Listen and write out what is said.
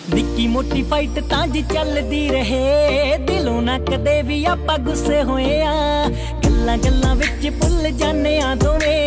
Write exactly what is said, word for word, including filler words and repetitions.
निक्की मोटी फाइट तां जी चलदी रहे, दिलों ना कदे भी आपां गुस्से होए आ। गल्लां गल्लां विच भुल जाने आ दोवें,